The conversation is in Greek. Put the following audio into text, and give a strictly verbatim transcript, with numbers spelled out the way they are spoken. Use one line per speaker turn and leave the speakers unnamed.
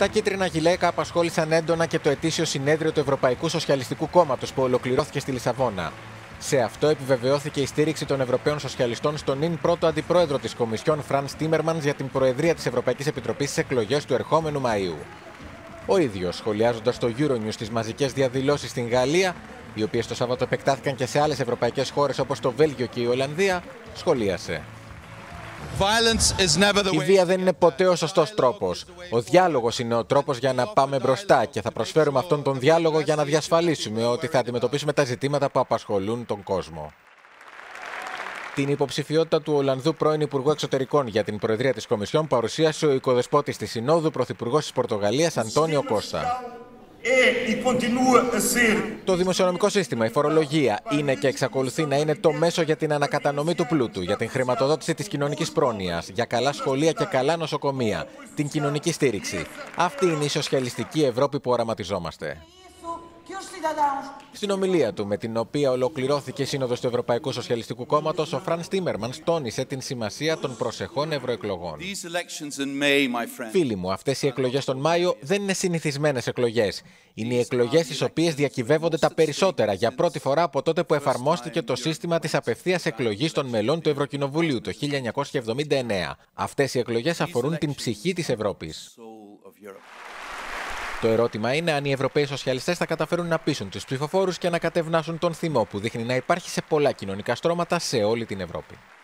Τα κίτρινα γυλαίκα απασχόλησαν έντονα και το ετήσιο συνέδριο του Ευρωπαϊκού Σοσιαλιστικού Κόμματος που ολοκληρώθηκε στη Λισαβόνα. Σε αυτό επιβεβαιώθηκε η στήριξη των Ευρωπαίων Σοσιαλιστών στον νυν πρώτο αντιπρόεδρο της Κομισιόν, Φρανς Τίμερμανς, για την προεδρία της Ευρωπαϊκής Επιτροπής στις εκλογές του ερχόμενου Μαΐου. Ο ίδιος, σχολιάζοντας στο Euronews τις μαζικές διαδηλώσεις στην Γαλλία, οι οποίες το Σάββατο επεκτάθηκαν και σε άλλες ευρωπαϊκές χώρες όπως το Βέλγιο και η Ολλανδία, σχολίασε: «Η βία δεν είναι ποτέ ο σωστός τρόπος. Ο διάλογος είναι ο τρόπος για να πάμε μπροστά και θα προσφέρουμε αυτόν τον διάλογο για να διασφαλίσουμε ότι θα αντιμετωπίσουμε τα ζητήματα που απασχολούν τον κόσμο». Την υποψηφιότητα του Ολλανδού πρώην Υπουργού Εξωτερικών για την Προεδρία της Κομισιόν παρουσίασε ο οικοδεσπότης της Συνόδου, Πρωθυπουργός της Πορτογαλίας, Αντώνιο Κώστα. Το δημοσιονομικό σύστημα, η φορολογία, είναι και εξακολουθεί να είναι το μέσο για την ανακατανομή του πλούτου, για την χρηματοδότηση της κοινωνικής πρόνοιας, για καλά σχολεία και καλά νοσοκομεία, την κοινωνική στήριξη. Αυτή είναι η σοσιαλιστική Ευρώπη που οραματιζόμαστε. Στην ομιλία του, με την οποία ολοκληρώθηκε η Σύνοδος του Ευρωπαϊκού Σοσιαλιστικού Κόμματος, ο Φρανς Τίμερμανς τόνισε την σημασία των προσεχών ευρωεκλογών. Φίλοι μου, αυτές οι εκλογές τον Μάιο δεν είναι συνηθισμένες εκλογές. Είναι οι εκλογές στις οποίες διακυβεύονται τα περισσότερα για πρώτη φορά από τότε που εφαρμόστηκε το σύστημα της απευθείας εκλογής των μελών του Ευρωκοινοβουλίου το χίλια εννιακόσια εβδομήντα εννέα. Αυτές οι εκλογές αφορούν την ψυχή της Ευρώπης. Το ερώτημα είναι αν οι Ευρωπαίοι Σοσιαλιστές θα καταφέρουν να πείσουν τους ψηφοφόρους και να κατευνάσουν τον θυμό που δείχνει να υπάρχει σε πολλά κοινωνικά στρώματα σε όλη την Ευρώπη.